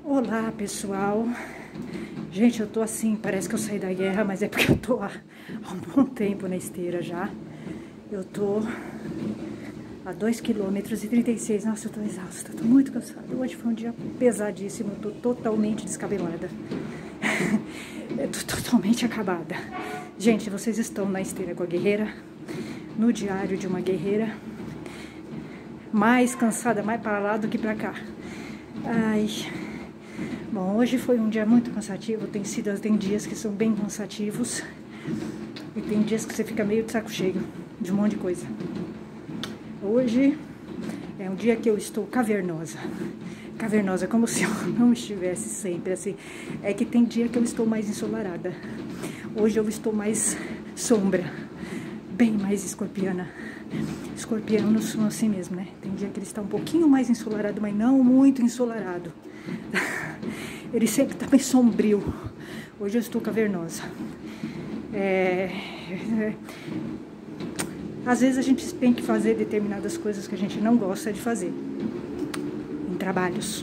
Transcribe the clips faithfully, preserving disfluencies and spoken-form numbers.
Olá, pessoal. Gente, eu tô assim, parece que eu saí da guerra, mas é porque eu tô há, há um bom tempo na esteira já. Eu tô a dois quilômetros e trinta e seis. Nossa, eu tô exausta, tô muito cansada. Hoje foi um dia pesadíssimo, eu tô totalmente descabelada. Eu tô totalmente acabada. Gente, vocês estão na esteira com a guerreira, no diário de uma guerreira, mais cansada, mais para lá do que para cá. Ai... Bom, hoje foi um dia muito cansativo, tem sido, tem dias que são bem cansativos e tem dias que você fica meio de saco cheio de um monte de coisa. Hoje é um dia que eu estou cavernosa, cavernosa, como se eu não estivesse sempre assim. É que tem dia que eu estou mais ensolarada, hoje eu estou mais sombra, bem mais escorpiana. Escorpianos são assim mesmo, né? Tem dia que ele está um pouquinho mais ensolarado, mas não muito ensolarado. Ele sempre está bem sombrio. Hoje eu estou cavernosa. É, é, às vezes a gente tem que fazer determinadas coisas que a gente não gosta de fazer em trabalhos,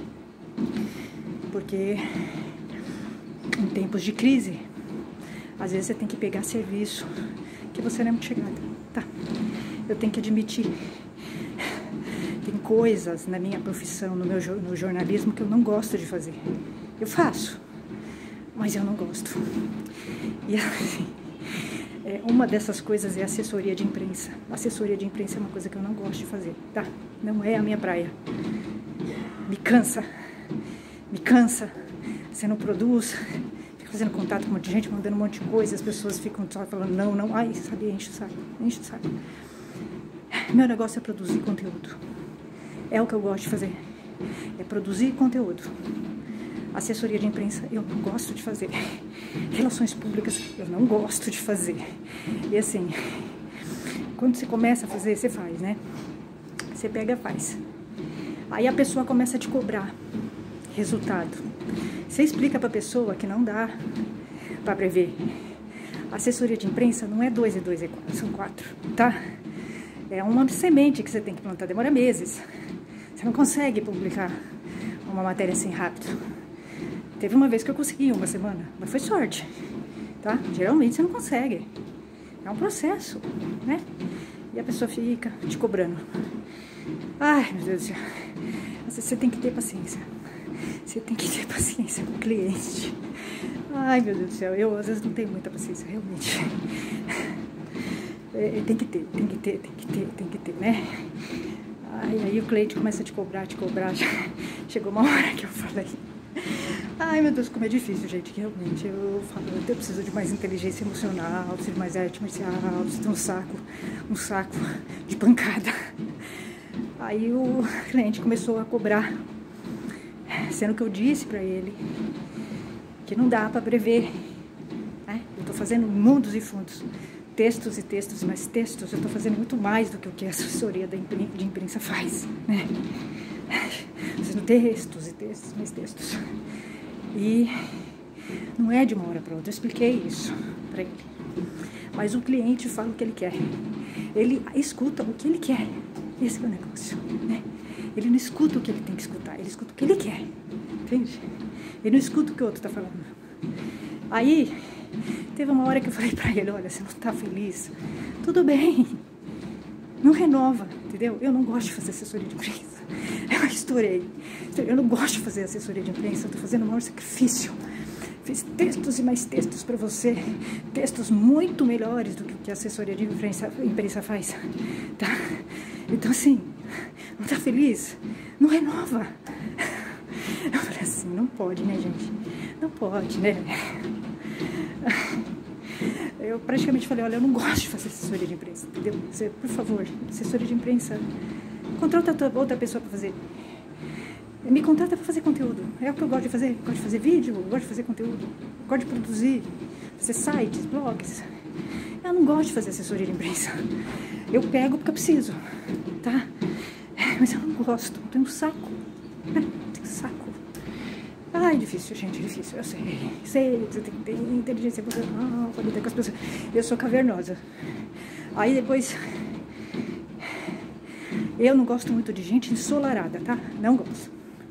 porque em tempos de crise, às vezes você tem que pegar serviço que você não é muito chegada, tá? Eu tenho que admitir, tem coisas na minha profissão, no meu no jornalismo, que eu não gosto de fazer. Eu faço, mas eu não gosto. E assim, é, uma dessas coisas é assessoria de imprensa. Assessoria de imprensa é uma coisa que eu não gosto de fazer, tá? Não é a minha praia. Me cansa, me cansa. Você não produz, fica fazendo contato com um monte de gente, mandando um monte de coisa, as pessoas ficam só falando não, não, ai, sabe, enche o saco, enche o saco. Meu negócio é produzir conteúdo. É o que eu gosto de fazer. É produzir conteúdo. Assessoria de imprensa eu não gosto de fazer. Relações públicas eu não gosto de fazer. E assim, quando você começa a fazer, você faz, né? Você pega e faz. Aí a pessoa começa a te cobrar resultado. Você explica pra pessoa que não dá pra prever. Assessoria de imprensa não é dois e dois é quatro, são quatro, tá? É uma semente que você tem que plantar, demora meses. Você não consegue publicar uma matéria assim rápido. Teve uma vez que eu consegui uma semana, mas foi sorte, tá? Geralmente você não consegue. É um processo, né? E a pessoa fica te cobrando. Ai, meu Deus do céu. Você tem que ter paciência. Você tem que ter paciência com o cliente. Ai, meu Deus do céu. Eu, às vezes, não tenho muita paciência, realmente. É, tem que ter, tem que ter, tem que ter, tem que ter, né? Aí, aí o cliente começa a te cobrar, te cobrar. Chegou uma hora que eu falei, ai meu Deus, como é difícil, gente, que realmente eu falo, eu preciso de mais inteligência emocional, preciso de mais arte marcial, preciso de um saco, um saco de pancada. Aí o cliente começou a cobrar, sendo que eu disse pra ele que não dá pra prever, né? Eu tô fazendo mundos e fundos. Textos e textos, mas textos eu estou fazendo muito mais do que o que a assessoria de imprensa faz, né? Fazendo textos e textos, mais textos. E não é de uma hora para outra, eu expliquei isso para ele. Mas o cliente fala o que ele quer. Ele escuta o que ele quer. Esse é o negócio, né? Ele não escuta o que ele tem que escutar, ele escuta o que ele quer, entende? Ele não escuta o que o outro está falando. Aí... teve uma hora que eu falei pra ele, olha, você não tá feliz, tudo bem, não renova, entendeu? Eu não gosto de fazer assessoria de imprensa, eu estourei, eu não gosto de fazer assessoria de imprensa, eu tô fazendo o maior sacrifício, fiz textos e mais textos pra você, textos muito melhores do que o que a assessoria de imprensa, imprensa faz, tá? Então assim, não tá feliz? Não renova. Eu falei assim, não pode, né, gente? Não pode, né? Eu praticamente falei, olha, eu não gosto de fazer assessoria de imprensa, entendeu? Você, por favor, assessoria de imprensa, contrata outra pessoa para fazer. Me contrata para fazer conteúdo. É o que eu gosto de fazer. Eu gosto de fazer vídeo, eu gosto de fazer conteúdo, eu gosto de produzir, fazer sites, blogs. Eu não gosto de fazer assessoria de imprensa. Eu pego porque eu preciso, tá? Mas eu não gosto, não tenho saco, né? Tenho saco. Ai, difícil, gente, difícil, eu sei. Sei, você tem que ter inteligência emocional para lidar com as pessoas. Eu sou cavernosa. Aí depois... eu não gosto muito de gente ensolarada, tá? Não gosto. Eu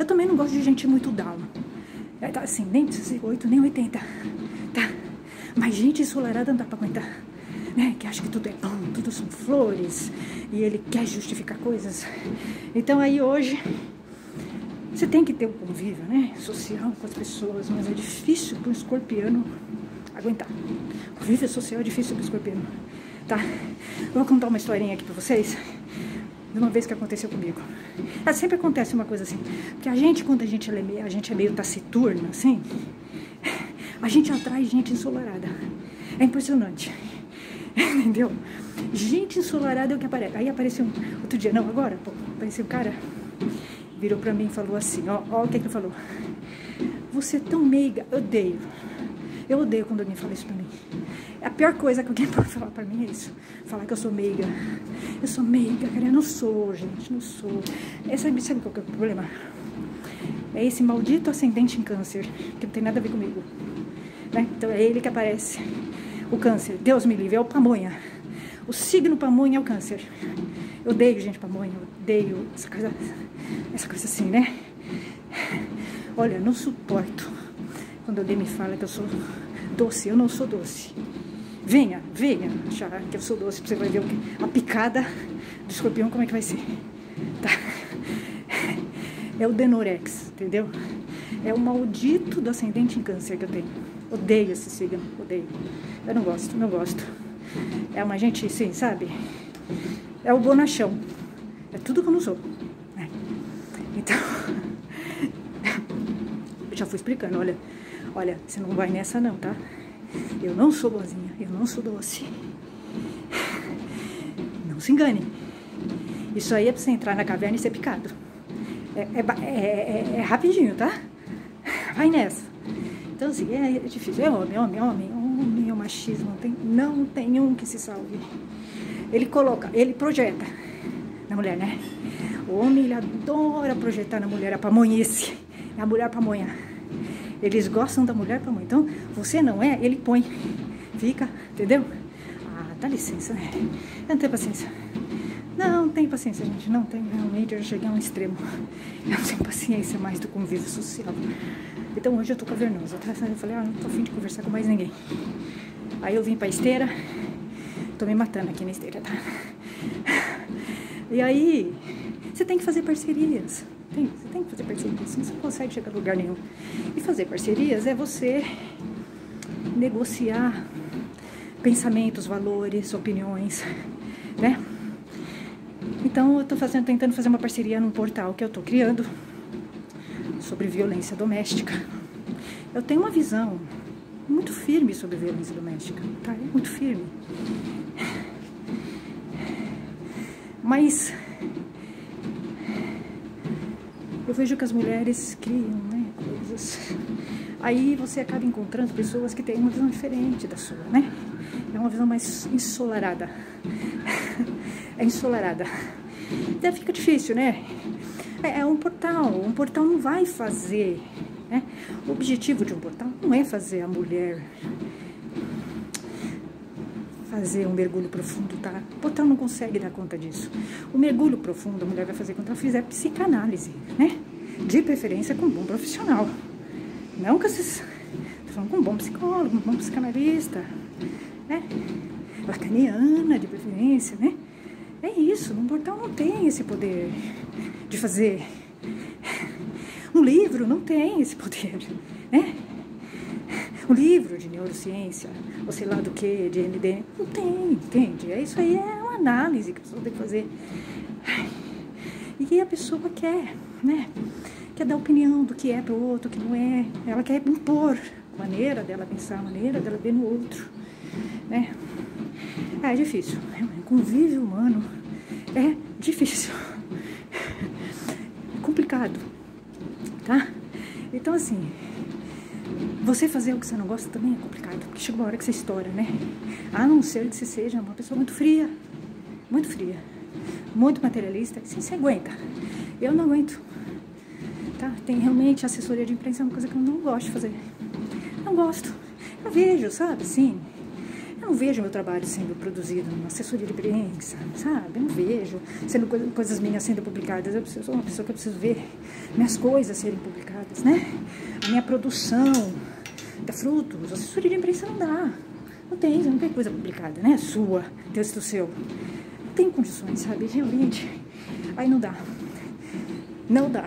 também não gosto de gente muito down. É, tá, assim, nem sessenta e oito, nem oitenta, tá? Mas gente ensolarada não dá pra aguentar, né? Que acha que tudo é bom, tudo são flores, e ele quer justificar coisas. Então aí hoje, você tem que ter um convívio, né? Social com as pessoas, mas é difícil para um escorpiano aguentar. Convívio social é difícil para o escorpiano, tá? Eu vou contar uma historinha aqui pra vocês, de uma vez que aconteceu comigo. É, sempre acontece uma coisa assim, porque a gente, quando a gente é meio, a gente é meio taciturno, assim, a gente atrai gente ensolarada. É impressionante, entendeu? Gente ensolarada é o que aparece. Aí apareceu um, outro dia, não, agora, pô, apareceu um cara, virou pra mim e falou assim, ó, ó o que que ele falou. Você é tão meiga, eu odeio. Eu odeio quando alguém fala isso pra mim. A pior coisa que alguém pode falar pra mim é isso. Falar que eu sou meiga. Eu sou meiga, cara. Eu não sou, gente. Não sou. Essa, sabe qual que é o problema? É esse maldito ascendente em câncer, que não tem nada a ver comigo. Né? Então é ele que aparece. O câncer. Deus me livre. É o pamonha. O signo pamonha é o câncer. Eu odeio gente pamonha. Eu odeio essa coisa, essa coisa assim, né? Olha, eu não suporto quando alguém me fala que eu sou doce. Eu não sou doce. Venha, venha achar que eu sou doce, pra você vai ver o que, a picada do escorpião, como é que vai ser. Tá? É o Denorex, entendeu? É o maldito do ascendente em câncer que eu tenho. Odeio esse signo, odeio. Eu não gosto, não gosto. É uma gente assim, sabe? É o bonachão. É tudo que eu não sou. Né? Então, eu já fui explicando, olha. Olha, você não vai nessa não, tá? Eu não sou boazinha, eu não sou doce. Não se engane. Isso aí é pra você entrar na caverna e ser picado. É, é, é, é rapidinho, tá? Vai nessa. Então, assim, é, é difícil. É homem, homem, homem, homem, é o machismo. Não tem, não tem um que se salve. Ele coloca, ele projeta na mulher, né? O homem, ele adora projetar na mulher a pamonhice. É a mulher pamonha. Eles gostam da mulher pamonha. Então, você não é, ele põe. Fica, entendeu? Ah, dá licença, né? Eu não tenho paciência. Não, não tenho paciência, gente. Não tenho, realmente, eu já cheguei a um extremo. Eu não tenho paciência mais do convívio social. Então, hoje eu tô cavernosa, tá? Eu falei, ah, não tô a fim de conversar com mais ninguém. Aí eu vim pra esteira. Tô me matando aqui na esteira, tá? E aí, você tem que fazer parcerias. Tem, você tem que fazer parcerias, senão você não consegue chegar a lugar nenhum. E fazer parcerias é você negociar pensamentos, valores, opiniões, né? Então, eu tô fazendo, tentando fazer uma parceria num portal que eu tô criando sobre violência doméstica. Eu tenho uma visão muito firme sobre violência doméstica, tá? É muito firme. Mas eu vejo que as mulheres criam, né, coisas. Aí você acaba encontrando pessoas que têm uma visão diferente da sua, né? É uma visão mais ensolarada. É ensolarada. Daí fica difícil, né? É, é um portal. Um portal não vai fazer, né? O objetivo de um portal não é fazer a mulher fazer um mergulho profundo, tá? O portal não consegue dar conta disso. O mergulho profundo a mulher vai fazer quando ela fizer psicanálise, né? De preferência com um bom profissional. Não com esses... Tô falando com um bom psicólogo, um bom psicanalista, né? Lacaniana, de preferência, né? É isso, um portal não tem esse poder de fazer. Um livro não tem esse poder, né? Um livro de neurociência, ou sei lá do que, de N D, não tem, entende? É isso aí, é uma análise que a pessoa tem que fazer. E a pessoa quer, né? Quer dar opinião do que é para o outro, que não é. Ela quer impor a maneira dela pensar, a maneira dela ver no outro, né? É difícil. O convívio humano é difícil. É complicado, tá? Então, assim, você fazer o que você não gosta também é complicado, porque chega uma hora que você estoura, né? A não ser que você seja uma pessoa muito fria, muito fria, muito materialista, assim, você aguenta. Eu não aguento, tá? Tem realmente assessoria de imprensa, é uma coisa que eu não gosto de fazer. Não gosto. Eu vejo, sabe, assim, Eu não vejo meu trabalho sendo produzido numa assessoria de imprensa, sabe? Eu não vejo sendo co coisas minhas sendo publicadas. Eu, preciso, eu sou uma pessoa que eu preciso ver minhas coisas serem publicadas, né? A minha produção da frutos, assessoria de imprensa não dá. Não tem, não tem coisa publicada, né? Sua, texto seu. Não tem condições, sabe? Realmente, aí não dá. Não dá.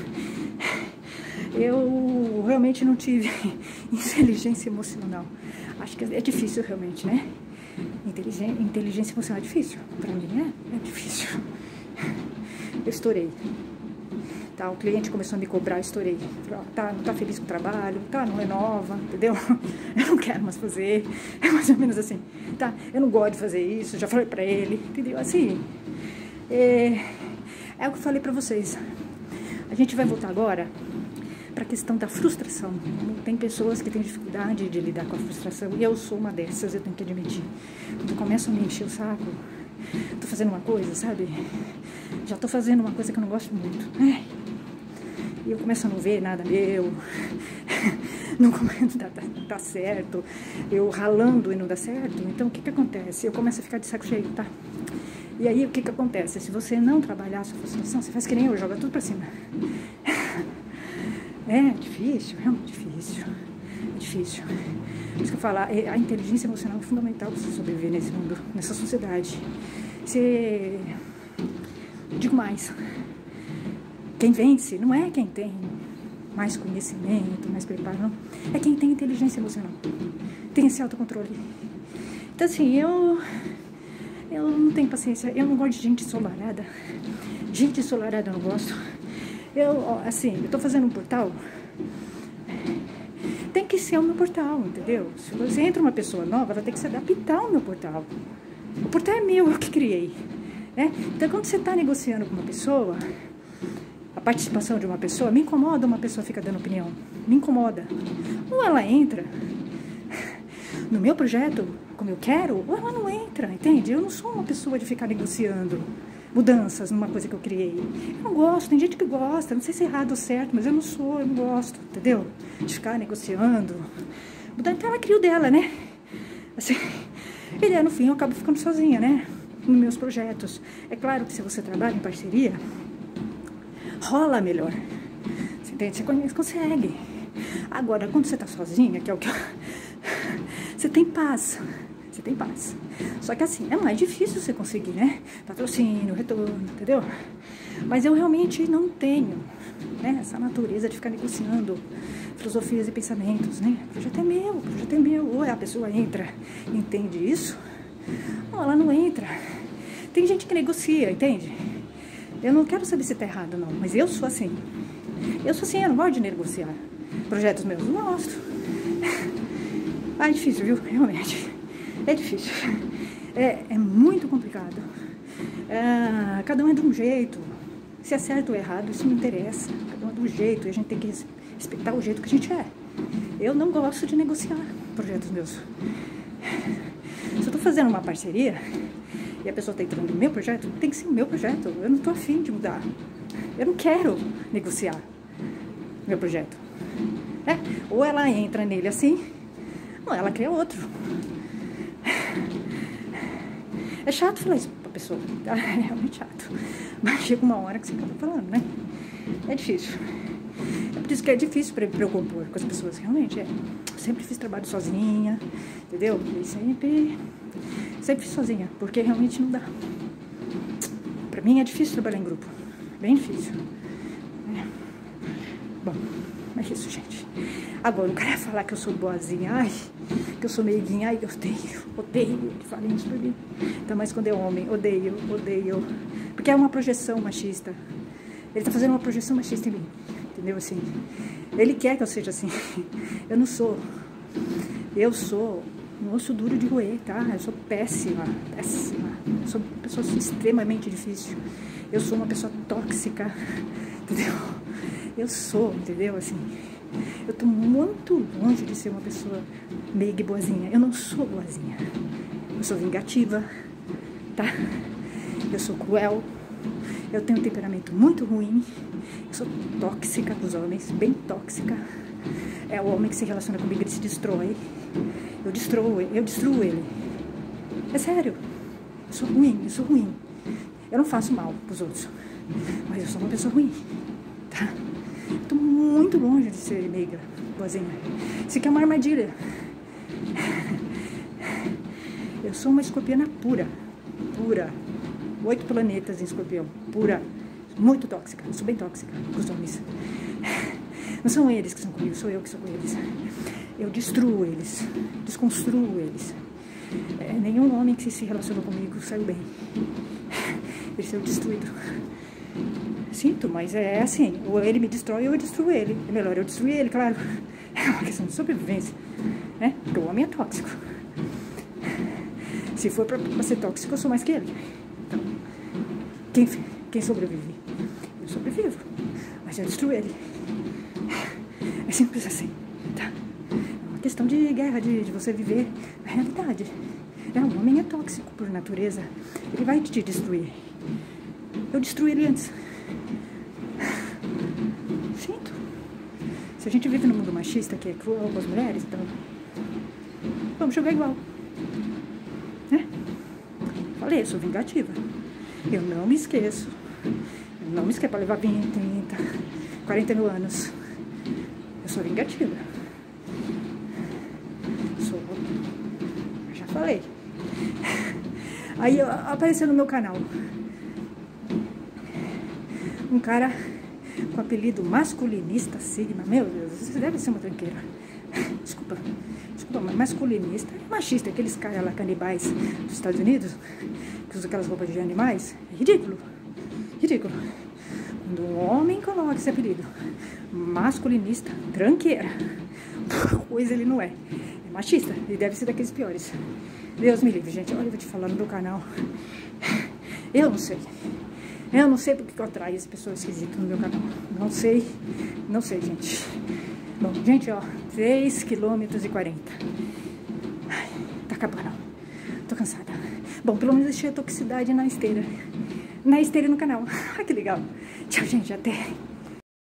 Eu realmente não tive inteligência emocional. Acho que é difícil realmente, né? Inteligência, inteligência emocional é difícil. Pra mim, né? É difícil. Eu estourei. Tá, o cliente começou a me cobrar, eu estourei. Tá, não tá feliz com o trabalho, tá, não renova, entendeu? Eu não quero mais fazer. É mais ou menos assim. Tá, eu não gosto de fazer isso, já falei pra ele, entendeu? Assim, é, é o que eu falei pra vocês. A gente vai voltar agora para a questão da frustração. Tem pessoas que têm dificuldade de lidar com a frustração e eu sou uma dessas, eu tenho que admitir. Quando começam a me encher o saco, tô fazendo uma coisa, sabe? Já tô fazendo uma coisa que eu não gosto muito, né? E eu começo a não ver nada meu, não dá, dá, dá certo, eu ralando e não dá certo. Então o que que acontece? Eu começo a ficar de saco cheio, tá? E aí o que que acontece? Se você não trabalhar a sua frustração, você faz que nem eu, joga tudo pra cima. É difícil, é muito difícil, é difícil. Por isso que eu falo, a inteligência emocional é fundamental para você sobreviver nesse mundo, nessa sociedade. Você... Digo mais, quem vence não é quem tem mais conhecimento, mais preparo, não. É quem tem inteligência emocional, tem esse autocontrole. Então assim, eu... Eu não tenho paciência, eu não gosto de gente ensolarada. Gente ensolarada eu não gosto. Eu, assim, eu tô fazendo um portal, tem que ser o meu portal, entendeu? Se você entra uma pessoa nova, ela tem que se adaptar ao meu portal. O portal é meu, eu que criei, né? Então, quando você tá negociando com uma pessoa, a participação de uma pessoa, me incomoda uma pessoa ficar dando opinião, me incomoda. Ou ela entra no meu projeto, como eu quero, ou ela não entra, entende? Eu não sou uma pessoa de ficar negociando mudanças numa coisa que eu criei. Eu não gosto, tem gente que gosta, não sei se é errado ou certo, mas eu não sou, eu não gosto, entendeu? De ficar negociando. Então ela criou dela, né? Assim, e aí, no fim eu acabo ficando sozinha, né? Nos meus projetos. É claro que se você trabalha em parceria, rola melhor. Você entende? Você consegue. Agora, quando você tá sozinha, que é o que eu... Você tem paz. Você tem paz. Só que assim, é mais difícil você conseguir, né? Patrocínio, retorno, entendeu? Mas eu realmente não tenho, né, essa natureza de ficar negociando filosofias e pensamentos, né? O projeto é meu, o projeto é meu. Ou a pessoa entra e entende isso, ou ela não entra. Tem gente que negocia, entende? Eu não quero saber se tá errado, não. Mas eu sou assim. Eu sou assim, eu não gosto de negociar projetos meus. Não gosto. Ah, é difícil, viu? Realmente. É difícil, é, é muito complicado, é, cada um é de um jeito, se é certo ou errado, isso não interessa, cada um é de um jeito e a gente tem que respeitar o jeito que a gente é. Eu não gosto de negociar projetos meus. Se eu estou fazendo uma parceria e a pessoa está entrando no meu projeto, tem que ser o meu projeto, eu não estou afim de mudar, eu não quero negociar meu projeto. É, ou ela entra nele assim, ou ela cria outro. É chato falar isso pra pessoa, tá? É realmente chato. Mas chega uma hora que você acaba falando, né? É difícil. É por isso que é difícil pra, pra eu compor com as pessoas, realmente é. Eu sempre fiz trabalho sozinha, entendeu? E sempre, sempre fiz sozinha, porque realmente não dá. Pra mim é difícil trabalhar em grupo, bem difícil. É. Bom, é isso, gente. Agora, o cara falar que eu sou boazinha, ai, que eu sou meiguinha, ai, eu odeio, odeio que falem isso pra mim. Então, mas quando é homem, odeio, odeio. Porque é uma projeção machista. Ele tá fazendo uma projeção machista em mim, entendeu? Assim, ele quer que eu seja assim. Eu não sou. Eu sou um osso duro de roer, tá? Eu sou péssima, péssima. Eu sou uma pessoa extremamente difícil. Eu sou uma pessoa tóxica, entendeu? Eu sou, entendeu? Assim, eu tô muito longe de ser uma pessoa meiga e boazinha. Eu não sou boazinha. Eu sou vingativa, tá? Eu sou cruel. Eu tenho um temperamento muito ruim. Eu sou tóxica com os homens, bem tóxica. É o homem que se relaciona comigo, ele se destrói. Eu destruo, eu destruo ele. É sério. Eu sou ruim, eu sou ruim. Eu não faço mal pros outros. Mas eu sou uma pessoa ruim. Tá? Tô muito longe de ser meiga, boazinha. Isso aqui é uma armadilha. Eu sou uma escorpiana pura. Pura. Oito planetas em escorpião. Pura. Muito tóxica. Eu sou bem tóxica com os homens. Não são eles que são comigo, sou eu que sou com eles. Eu destruo eles. Desconstruo eles. É, nenhum homem que se relacionou comigo saiu bem. Ele saiu destruído. Sinto, mas é assim. Ou ele me destrói ou eu destruo ele. É melhor eu destruir ele, claro. É uma questão de sobrevivência. Né? Porque o homem é tóxico. Se for pra, pra ser tóxico, eu sou mais que ele. Então, quem, quem sobrevive? Eu sobrevivo. Mas eu destruo ele. É simples assim. Tá? É uma questão de guerra, de, de você viver a realidade. É, o homem é tóxico por natureza. Ele vai te destruir. Eu destruí ele antes. Sinto. Se a gente vive num mundo machista que é cruel com as mulheres, então vamos jogar igual. Né? Falei, eu sou vingativa. Eu não me esqueço. Eu não me esqueço para levar vinte, trinta, quarenta mil anos. Eu sou vingativa. Sou. Já falei. Aí apareceu no meu canal um cara com apelido masculinista Sigma. Meu Deus, você deve ser uma tranqueira. Desculpa, desculpa, mas masculinista é machista. Aqueles caras lá canibais dos Estados Unidos que usam aquelas roupas de animais. É ridículo, ridículo. Quando um homem coloca esse apelido, masculinista, tranqueira, coisa ele não é. É machista, ele deve ser daqueles piores. Deus me livre, gente. Olha, eu vou te falar no meu canal. Eu não sei. Eu não sei porque que eu atraio esse pessoal esquisito no meu canal. Não sei. Não sei, gente. Bom, gente, ó. três quilômetros e quarenta. Ai, tá acabando. Tô cansada. Bom, pelo menos deixei a toxicidade na esteira. Na esteira e no canal. Ai, que legal. Tchau, gente. Até.